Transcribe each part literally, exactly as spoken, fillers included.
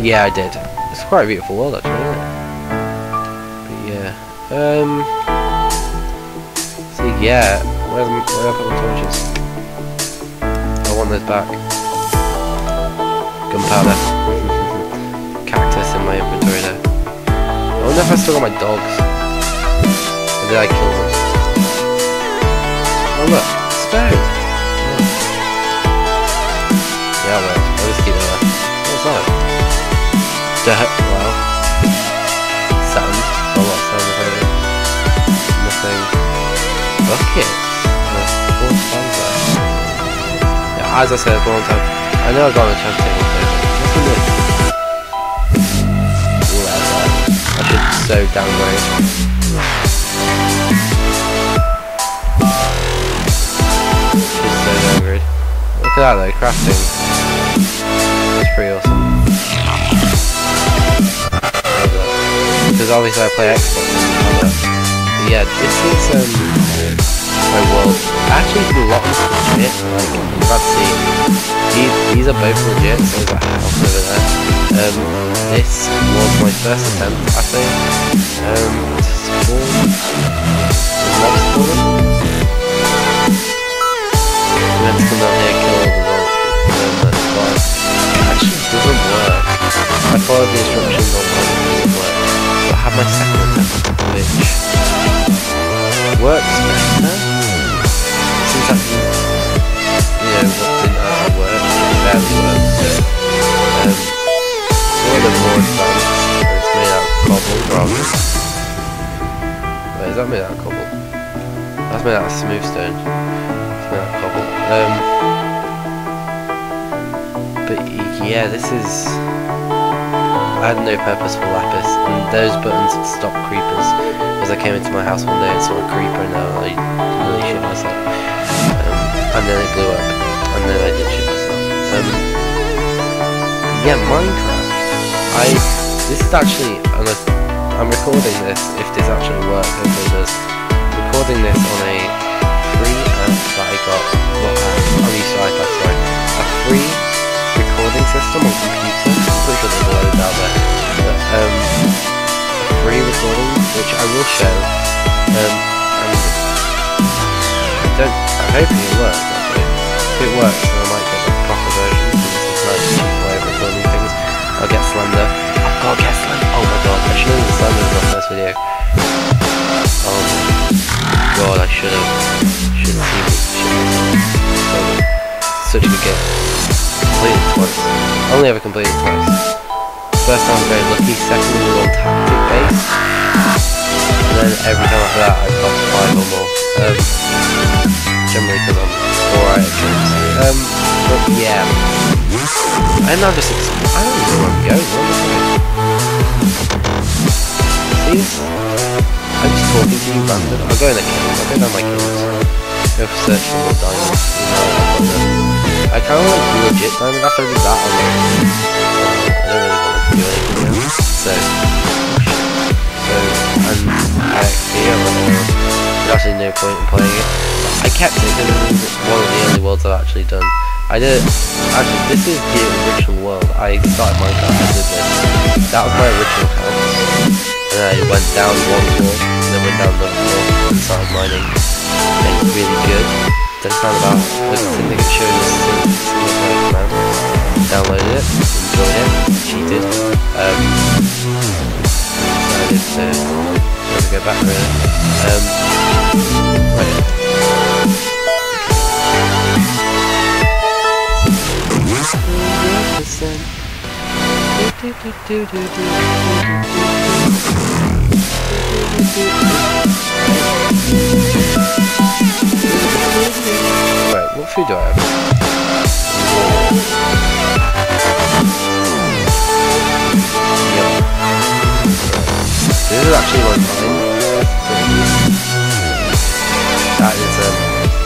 Yeah, I did. It's quite a beautiful world actually, isn't it? But yeah. Um so yeah, where's my, where have I put my torches? I want those back. Gunpowder. Cactus in my inventory there. I wonder if I still got my dogs. Or did I kill them? Oh look, stone! Oh. Yeah, well, I'll just keep it there. What's that? Dirt, wow. Sand. A lot of sand apparently. Nothing. Buckets. There's four spans there. Yeah, as I said for a long time, I know I got an chance to take one there. Nothing new. Whatever. I should so downgrade. Should so downgrade. Look at that though, crafting. That's pretty awesome. Because obviously I play Xbox and all that. But yeah, this is um my world. Actually, a lot of it's legit. Like I'm about to see. These, these are both legit. So there's a house over there. Um, this was my first attempt, I think. Um, to spawn. Mob spawning. And then to come down here, kill all the zombies. Actually, it doesn't work. I followed the instructions on how it doesn't work. So I have my second attempt, which works better. Since I can, you know, what didn't actually work, it barely works. So, um, it's a little bit more advanced, and it's made out of cobble rather. Wait, is that made out of cobble? That's made out of smooth stone. It's made out of cobble. Um, but yeah, this is. I had no purpose for lapis, and those buttons would stop creepers. Because I came into my house one day and saw a creeper, and I really shit myself. Um, and then it blew up, and then I did shit myself. Um, yeah, Minecraft. I this is actually, unless I'm recording this, if this actually works, hopefully it does. I'm recording this on a free app that I got. Not app, I'm used to iPad, sorry. A free recording system on computer. I'm pretty sure there's a load out there. But, um, a free recording, which I will show. Um, and I don't, I'm hoping it works actually. If it works, then I might get the proper version, because it's a nice cheap way of recording things. I'll get Slender. I've got to get Slender. Oh my god, I should have done Slender in my first video. Oh my god, I should have. Should have seen it. Should have. Such a good game. Completed twice. Only ever completed twice. First time I was very lucky, second we were on tactic base. And then every time after that I got five or more. Um, generally because I'm alright at games. Um, but yeah. I'm now just exploring. I don't even know where I'm going. Where am I going? See? I'm just talking to you random. I'll go in the caves. I'll go down my caves. Go for search for more diamonds. You know, I've got them. I kind of like do legit diamond after I do that. I'm like, I don't really want to do anything now. So, so, and I feel like there's actually no point in playing it. But I kept it because it was one of the only worlds I've actually done. I did it, actually, this is the original world. I started Minecraft, I did this. That was my original house. And then I went down one floor, and then went down another floor, and started mining. Made it really good. Then found about the thing that could show you the single player command. Downloaded it, enjoyed it, cheated. Um, decided to never go back really. Um, right. Right, what food do I have? Yep. This is actually one mine. That is um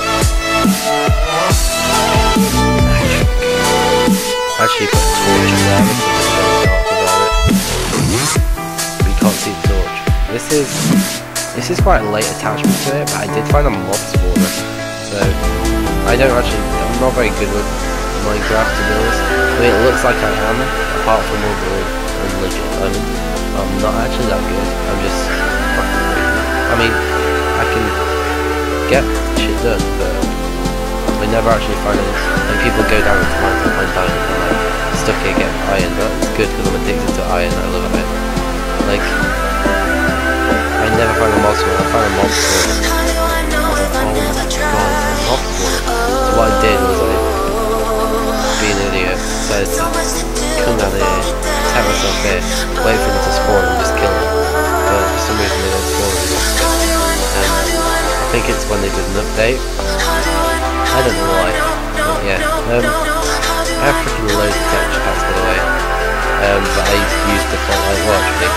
actually put a torch in there because it's very dark without it. But you can't see the torch. This is this is quite a late attachment to it, but I did find a mob spawner. So I don't actually I'm not very good with Minecraft, to be honest. I mean, it looks like I am, apart from all the legit diamonds. I'm not actually that good. I'm just fucking crazy. I mean, I can get shit done, but I never actually find it. Like, people go down into mines and find diamonds and like stuck it getting iron, but it's good because I'm addicted to iron. I love it. Like, I never find a monster. I found a monster. Oh my god, a monster. So what I did was like, being an idiot, decided to come down here, tap myself there, wait for them to spawn and just kill them. But for some reason they don't spawn anymore. Um, I think it's when they did an update. I don't know why, but yeah. Um, I have freaking loads of texture packs by the way, um, but I use default like well actually.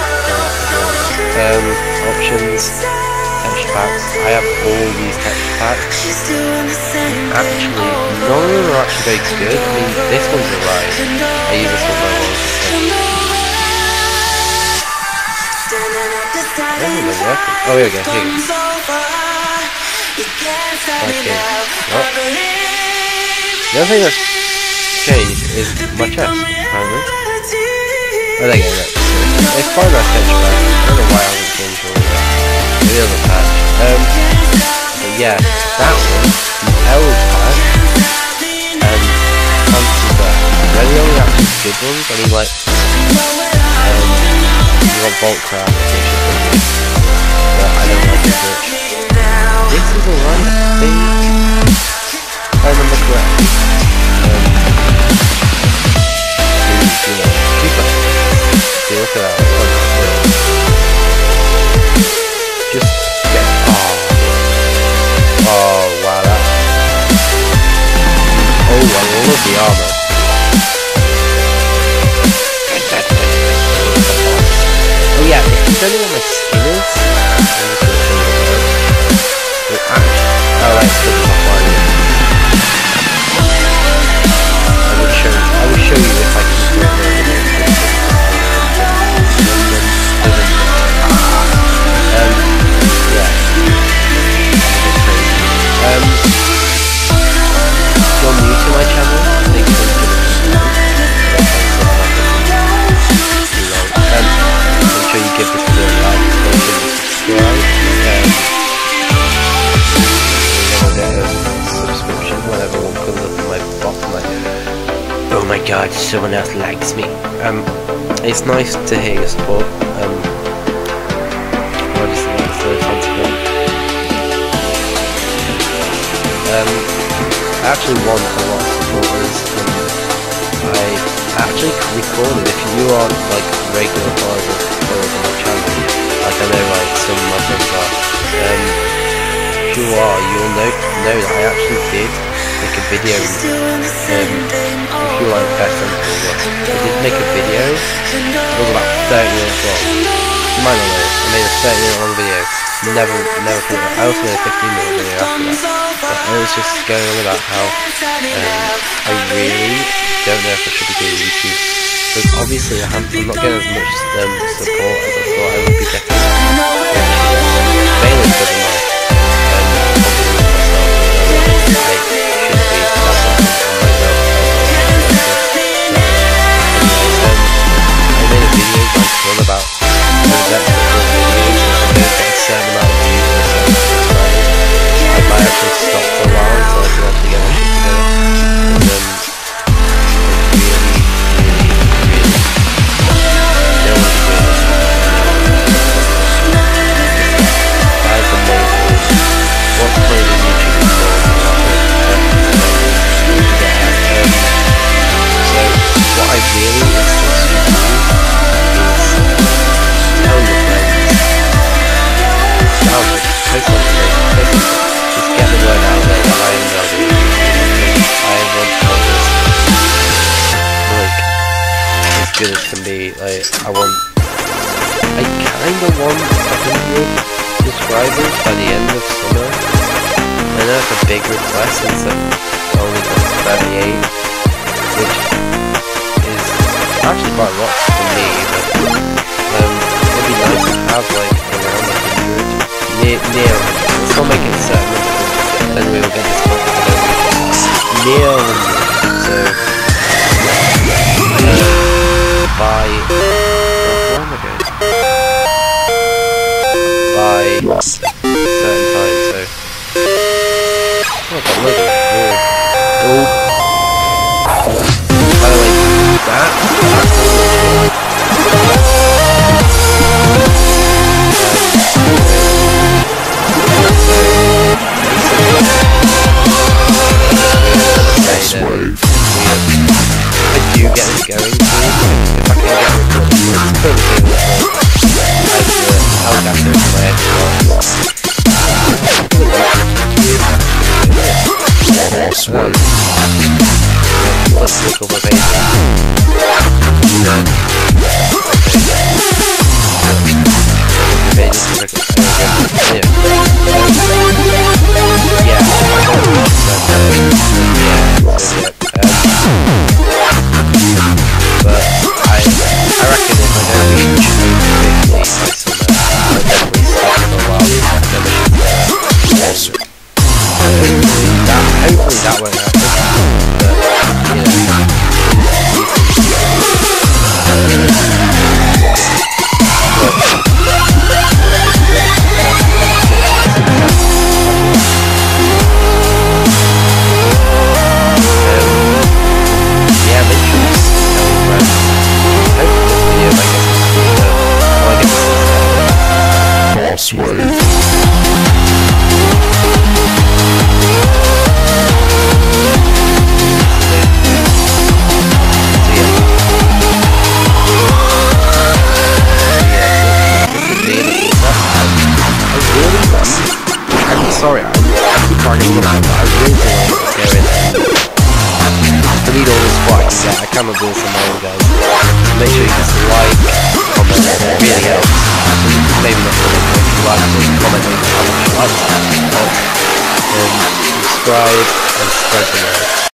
Um, options, texture packs. I have all these texture packs. Actually, none of them are actually very good. I mean, this one's alright. I use this one for a while. I don't think they're working. Oh, here we go. Here we go. Okay. Oh. The other thing that's changed is my chest, apparently. Oh, there you go. Look. It's quite a nice texture pack. I don't know why I haven't changed all of that. Maybe there's a patch. Um, but yeah, that one, the L pack, and fancy that. They're the only actually good ones. I mean, like, um, you got Bolt Craft, which is pretty good, but I don't like it much. This is alright, I think. If I remember correctly. Um, you know, cheaper. See, look at that. Just get. Oh. Oh, wow, that. Oh, I love the armor. Oh, yeah, depending on my skin is. I'm just gonna show you what it is. Oh, right, it's because it's offline. I would show you, I would show you if I can do it. Um, yeah. Um, if you're new to my channel, make sure you give it a um, make sure you give this video a like, make sure you subscribe, um, and then I'll get a subscription, whatever one comes up in my box, I'm like, oh my god, someone else likes me. Um, it's nice to hear your support. Um, obviously that's the consequence. Um, I actually want a lot of supporters, and I actually recorded, if you are like regular followers of followers on my channel, like I know like some of my friends are, um, if you are, you'll know, know that I actually did make a video, um, if you like best friends as well, I did make a video, it was about thirty minutes long, you might not know, I made a thirty minute long video, never, never put it, I also made a fifteen minute video after that, but I was just going on about how, um, I really don't know if I should be doing YouTube, because obviously I I'm not getting as much um, support as I thought I would be getting, mainly because of my, um, confidence in myself, I should be that confident in myself, I made a video like one about the depth of the videos, and I got a certain amount of views and a certain amount of subscribers, I might actually stop for a while until I can actually get my shit together, and then good as can be. Like, I want, I kinda want a hundred subscribers by the end of summer. I know it's a big request since I've only got thirty-eight, which is actually quite a lot for me, but um, it'd be nice to have like around a hundred, near, near one hundred. Let's not make it certain, then we will get this point. Near one hundred. by where am I going? By certain time, so oh, I've got loads of wool. Oh. By the way, that that's I do get this going soon, if I can get it recorded. It's currently doing this as the Elgato to my Xbox. Um, let's look over the page. No. Okay. Anyway. Yeah. But I, I reckon if I don't reach fifty by summer, I'll definitely stop for a while with that demolition there. Hopefully that, hopefully that won't happen, but, you know, yeah, make sure you tell your friends. Hopefully this video might get some uh, I get some sorry, I, I keep talking a little bit, but I really do want to get this going. To need all the support I can get, I cannot do this on my own, guys. So make sure you just like, comment, it really helps. Maybe not comment, but if you like it, comment how much you like it. Um, subscribe and spread the word.